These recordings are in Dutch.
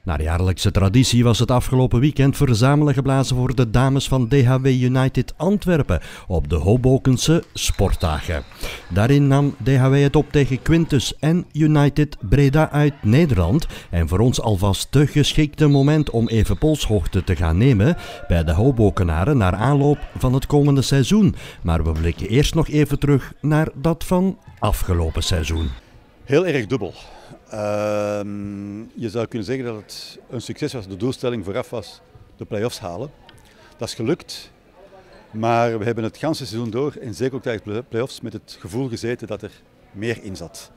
Naar jaarlijkse traditie was het afgelopen weekend verzamelen geblazen voor de dames van DHW United Antwerpen op de Hobokense sportdagen. Daarin nam DHW het op tegen Quintus en United Breda uit Nederland en voor ons alvast te geschikte moment om even polshoogte te gaan nemen bij de Hobokenaren naar aanloop van het komende seizoen. Maar we blikken eerst nog even terug naar dat van afgelopen seizoen. Heel erg dubbel. Je zou kunnen zeggen dat het een succes was. De doelstelling vooraf was de play-offs halen. Dat is gelukt, maar we hebben het ganse seizoen door en zeker ook tijdens de play-offs met het gevoel gezeten dat er meer in zat.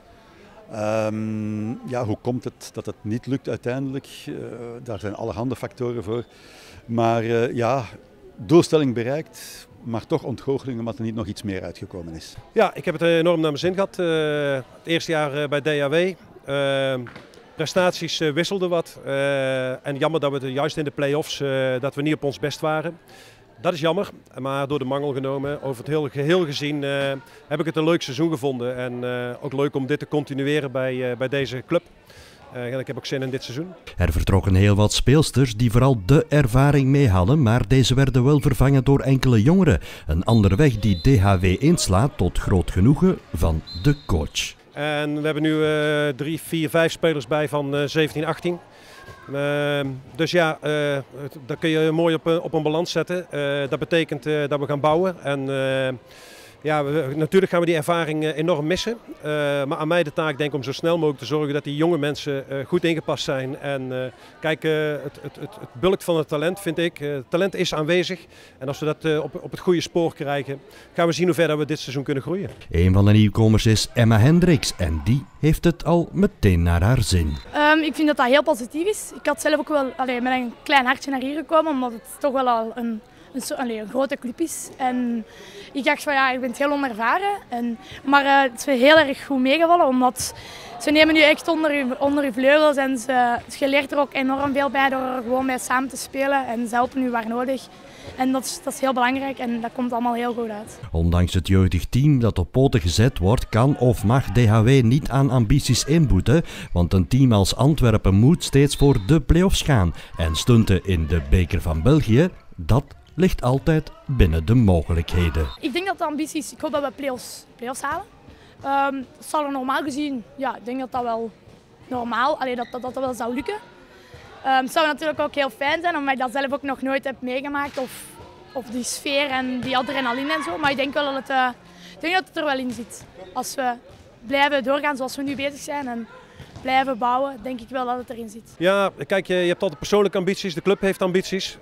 Hoe komt het dat het niet lukt uiteindelijk? Daar zijn allerhande factoren voor. Maar doelstelling bereikt, maar toch ontgoocheling omdat er niet nog iets meer uitgekomen is. Ja, ik heb het enorm naar mijn zin gehad. Het eerste jaar bij DHW. Prestaties wisselden wat. En jammer dat we juist in de play-offs dat we niet op ons best waren. Dat is jammer, maar door de mangel genomen, over het hele geheel gezien, heb ik het een leuk seizoen gevonden. En ook leuk om dit te continueren bij deze club. En ik heb ook zin in dit seizoen. Er vertrokken heel wat speelsters die vooral de ervaring mee hadden, maar deze werden wel vervangen door enkele jongeren. Een andere weg die DHW inslaat tot groot genoegen van de coach. En we hebben nu 3, 4, 5 spelers bij van 17, 18. Dus ja, daar kun je mooi op een balans zetten. Dat betekent dat we gaan bouwen. En natuurlijk gaan we die ervaring enorm missen. Maar aan mij de taak denk ik om zo snel mogelijk te zorgen dat die jonge mensen goed ingepast zijn. En kijk, het bulk van het talent vind ik. Talent is aanwezig. En als we dat op het goede spoor krijgen, gaan we zien hoe ver we dit seizoen kunnen groeien. Een van de nieuwkomers is Emma Hendricks en die heeft het al meteen naar haar zin. Ik vind dat dat heel positief is. Ik had zelf ook wel met een klein hartje naar hier gekomen, omdat het toch wel al een grote club is. En ik dacht van ja, ik ben heel onervaren. Maar het is heel erg goed meegevallen, omdat ze nemen je echt onder je vleugels en je leert er ook enorm veel bij door er gewoon mee samen te spelen en ze helpen je waar nodig. En dat is heel belangrijk en dat komt allemaal heel goed uit. Ondanks het jeugdig team dat op poten gezet wordt, kan of mag DHW niet aan ambities inboeten, want een team als Antwerpen moet steeds voor de play-offs gaan. En stunten in de beker van België, dat ligt altijd binnen de mogelijkheden. Ik denk dat de ambities, ik hoop dat we play-offs halen. Zal er normaal gezien, ja, ik denk dat dat wel normaal, dat wel zou lukken. Het zou natuurlijk ook heel fijn zijn, omdat ik dat zelf ook nog nooit heb meegemaakt. Of die sfeer en die adrenaline en zo. Maar ik denk wel dat het er wel in zit. Als we blijven doorgaan zoals we nu bezig zijn en blijven bouwen, denk ik wel dat het erin zit. Ja, kijk, je hebt altijd persoonlijke ambities, de club heeft ambities.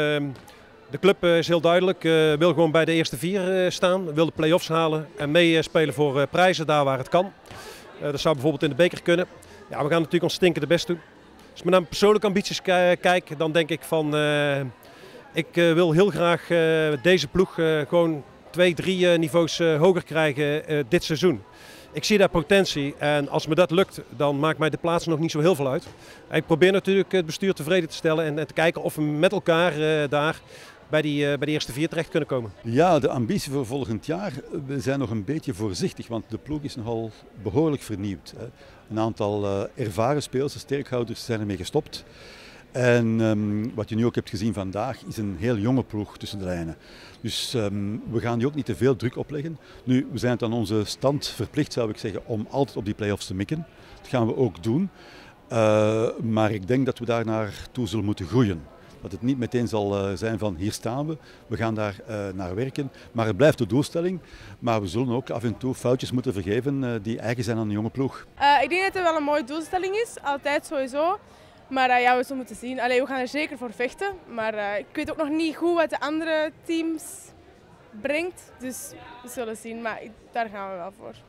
De club is heel duidelijk, wil gewoon bij de eerste 4 staan, wil de play-offs halen en meespelen voor prijzen daar waar het kan. Dat zou bijvoorbeeld in de beker kunnen. Ja, we gaan natuurlijk ons stinkende best doen. Als ik naar mijn persoonlijke ambities kijk, dan denk ik van, ik wil heel graag deze ploeg gewoon 2, 3 niveaus hoger krijgen dit seizoen. Ik zie daar potentie en als me dat lukt, dan maakt mij de plaats nog niet zo heel veel uit. En ik probeer natuurlijk het bestuur tevreden te stellen en te kijken of we met elkaar daar bij de eerste 4 terecht kunnen komen. Ja, de ambitie voor volgend jaar, we zijn nog een beetje voorzichtig, want de ploeg is nogal behoorlijk vernieuwd. Een aantal ervaren speelsters, sterkhouders zijn ermee gestopt. En wat je nu ook hebt gezien vandaag is een heel jonge ploeg tussen de lijnen. Dus we gaan die ook niet te veel druk opleggen. Nu, we zijn het aan onze stand verplicht, zou ik zeggen, om altijd op die play-offs te mikken. Dat gaan we ook doen. Maar ik denk dat we daar naartoe zullen moeten groeien. Dat het niet meteen zal zijn van hier staan we, we gaan daar naar werken. Maar het blijft de doelstelling. Maar we zullen ook af en toe foutjes moeten vergeven die eigen zijn aan een jonge ploeg. Ik denk dat het wel een mooie doelstelling is, altijd sowieso. Maar we zullen moeten zien. We gaan er zeker voor vechten. Maar ik weet ook nog niet goed wat de andere teams brengt. Dus we zullen zien, maar daar gaan we wel voor.